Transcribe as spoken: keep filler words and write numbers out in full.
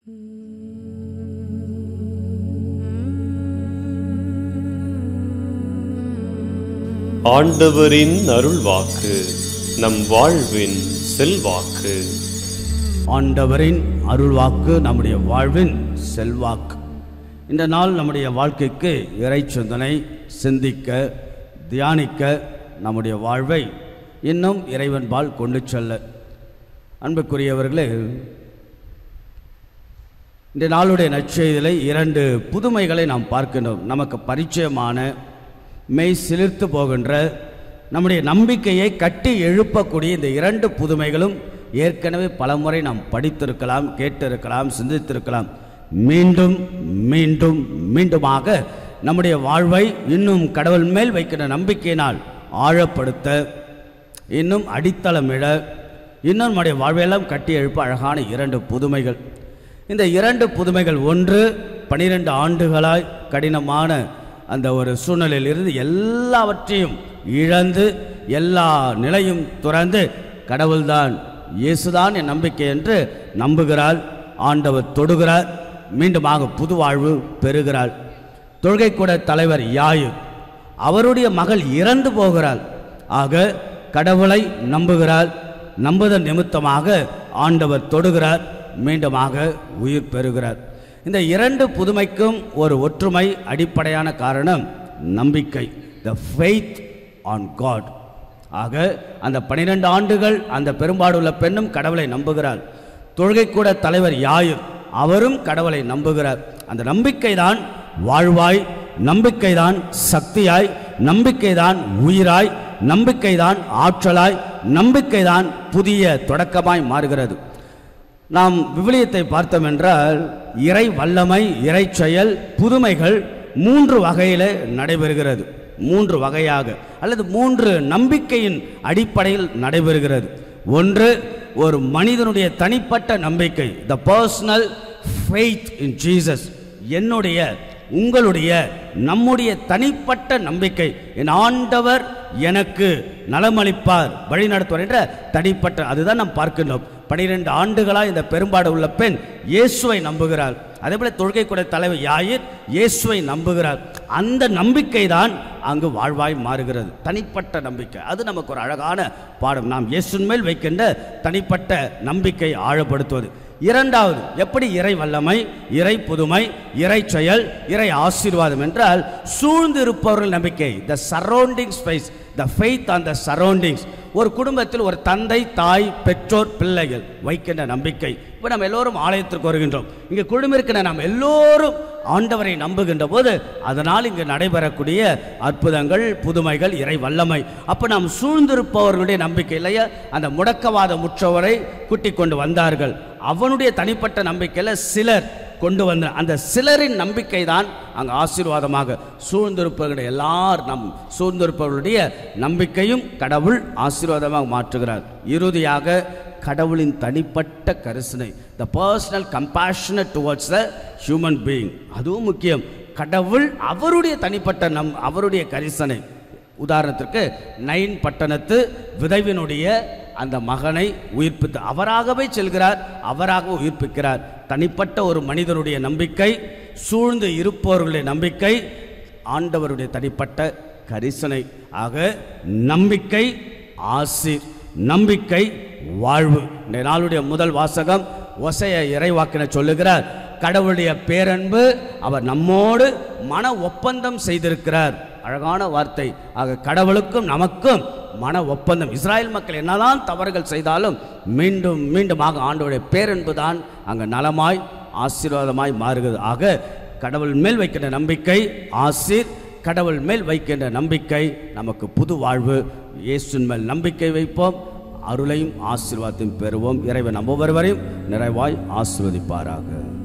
ஆண்டவரின் அருள்வாக்கு நம் வாழ்வின் செல்வாக்கு. ஆண்டவரின் அருள்வாக்கு நம்முடைய வாழ்வின் செல்வாக்கு. இந்த நாள் நம்முடைய வாழ்க்கைக்கு இறை சிந்தனை சிந்திக்க தியானிக்க நம்முடைய வாழ்வை இன்னும் இறைவன்பால் கொண்டு செல்ல. அன்புக்குரியவர்களே, இந்த நாளுடைய நற்செய்தியிலே இரண்டு புதுமைகளை நாம் பார்க்கின்றோம். நமக்கு பரிச்சயமான மெய் சிலிர்த்து போகின்ற நம்முடைய நம்பிக்கையை கட்டி எழுப்பக்கூடிய இந்த இரண்டு புதுமைகளும் ஏற்கனவே பலமுறை நாம் படித்திருக்கலாம், கேட்டிருக்கலாம், சிந்தித்திருக்கலாம். மீண்டும் மீண்டும் மீண்டுமாக நம்முடைய வாழ்வை இன்னும் கடவுள் மேல் வைக்கின்ற நம்பிக்கையினால் ஆழப்படுத்த, இன்னும் அடித்தளமிட, இன்னும் நம்முடைய வாழ்வையெல்லாம் கட்டி எழுப்ப அழகான இரண்டு புதுமைகள். இந்த இரண்டு புதுமைகள், ஒன்று பனிரெண்டு ஆண்டுகளாய் கடினமான அந்த ஒரு சூழ்நிலையில் இருந்து எல்லாவற்றையும் இழந்து எல்லா நிலையும் துறந்து கடவுள்தான் இயேசுதான் என் நம்பிக்கை என்று நம்புகிறாள். ஆண்டவர் தொடுகிறார், மீண்டுமாக புது வாழ்வு பெறுகிறாள். தொழுகை கூட தலைவர் யாயிர், அவருடைய மகள் இறந்து போகிறாள். ஆக கடவுளை நம்புகிறாள். நம்புதல் நிமித்தமாக ஆண்டவர் தொடுகிறார், மீண்டுமாக உயிர் பெறுகிறார். இந்த இரண்டு புதுமைக்கும் ஒரு ஒற்றுமை அடிப்படையான காரணம் நம்பிக்கை, த ஃபெய்த் ஆன் காட். ஆக அந்த பனிரெண்டு ஆண்டுகள் அந்த பெரும்பாடுள்ள பெண்ணும் கடவுளை நம்புகிறார். தொழுகை கூட தலைவர் யாயிர், அவரும் கடவுளை நம்புகிறார். அந்த நம்பிக்கை தான் வாழ்வாய், நம்பிக்கை தான் சக்தியாய், நம்பிக்கை தான் உயிராய், நம்பிக்கை தான் ஆற்றலாய், நம்பிக்கை தான் புதிய தொடக்கமாய் மாறுகிறது. நாம் விவிலியத்தை பார்த்தோம் என்றால் இறை வல்லமை, இறை செயல், புதுமைகள் மூன்று வகையில் நடைபெறுகிறது. மூன்று வகையாக அல்லது மூன்று நம்பிக்கையின் அடிப்படையில் நடைபெறுகிறது. ஒன்று ஒரு மனிதனுடைய தனிப்பட்ட நம்பிக்கை, the personal faith in Jesus. என்னுடைய, உங்களுடைய, நம்முடைய தனிப்பட்ட நம்பிக்கை, என் ஆண்டவர் எனக்கு நலமளிப்பார், வழி நடத்துவார் என்ற தனிப்பட்ட, அதுதான் நாம் பார்க்கின்றோம். பனிரெண்டு ஆண்டுகளாக இந்த பெரும்பாடு உள்ள பெண் இயேசுவை நம்புகிறார். அதே போல தொழுகை கூட தலைவர் யாயிர் இயேசுவை நம்புகிறார். அந்த நம்பிக்கை தான் அங்கு வாழ்வாய் மாறுகிறது, தனிப்பட்ட நம்பிக்கை. அது நமக்கு ஒரு அழகான பாடம், நாம் இயேசுவின் மேல் வைக்கின்ற தனிப்பட்ட நம்பிக்கை ஆழப்படுத்துவது. இரண்டாவது, எப்படி இறை வல்லமை, இறை புதுமை, இறை செயல், இறை ஆசீர்வாதம் என்றால் சூழ்ந்திருப்பவர்கள் நம்பிக்கை, the surrounding space, the faith on the surroundings. ஒரு குடும்பத்தில் ஒரு தந்தை, தாய், பெற்றோர், பிள்ளைகள் வைக்கின்ற நம்பிக்கை. இப்போ நம்ம எல்லோரும் ஆலயத்திற்கு வருகின்றோம். இங்கே குழுமிருக்கிற நாம் எல்லோரும் ஆண்டவரை நம்புகின்ற போது அதனால் இங்கு நடைபெறக்கூடிய அற்புதங்கள், புதுமைகள், இறை வல்லமை. அப்போ நாம் சூழ்ந்திருப்பவர்களுடைய நம்பிக்கை இல்லையா? அந்த முடக்கவாத முற்றவரை கூட்டிக் கொண்டு வந்தார்கள். அவனுடைய தனிப்பட்ட நம்பிக்கையில் சிலர் கொண்டு வந்த அந்த சிலரின் நம்பிக்கை தான் அங்கு ஆசீர்வாதமாக சூழ்ந்திருப்பவர்களுடைய எல்லார் நம் சூழ்ந்திருப்பவர்களுடைய நம்பிக்கையும் கடவுள் ஆசீர்வாதமாக மாற்றுகிறார். இறுதியாக கடவுளின் தனிப்பட்ட கரிசனை, the personal compassionate towards the human being. அதுவும் முக்கியம். கடவுள் அவருடைய தனிப்பட்ட நம் அவருடைய கரிசனை. உதாரணத்திற்கு நைன் பட்டணத்து விதவினுடைய அந்த மகனை உயிர்ப்பித்து அவராகவே செல்கிறார், அவராக உயிர்ப்பிக்கிறார். தனிப்பட்ட ஒரு மனிதனுடைய நம்பிக்கை, சூழ்ந்து இருப்பவர்களுடைய நம்பிக்கை, ஆண்டவருடைய தனிப்பட்ட கரிசனை. ஆக நம்பிக்கை ஆசீர், நம்பிக்கை வாழ்வு. இந்த நாளுடைய முதல் வாசகம் ஓசையா இறைவாக்கினர் சொல்லுகிறார், கடவுளுடைய பேரன்பு, அவர் நம்மோடு மன ஒப்பந்தம் செய்திருக்கிறார். அழகான வார்த்தை. ஆக கடவுளுக்கும் நமக்கும் மன ஒப்பந்தம். இஸ்ராயல் மக்கள் என்னதான் தவறுகள் செய்தாலும் மீண்டும் மீண்டுமாக ஆண்டவருடைய பேரன்பு தான் அங்கு நலமாய் ஆசீர்வாதமாய் மாறுகிறது. ஆக கடவுள் மேல் வைக்கின்ற நம்பிக்கை ஆசீர், கடவுள் மேல் வைக்கின்ற நம்பிக்கை நமக்கு புது வாழ்வு. இயேசுவின் மேல் நம்பிக்கை வைப்போம், அருளையும் ஆசீர்வாதத்தையும் பெறுவோம். இறைவன் நம்ம ஒவ்வொருவரையும் நிறைவாய் ஆசீர்வதிப்பாராக.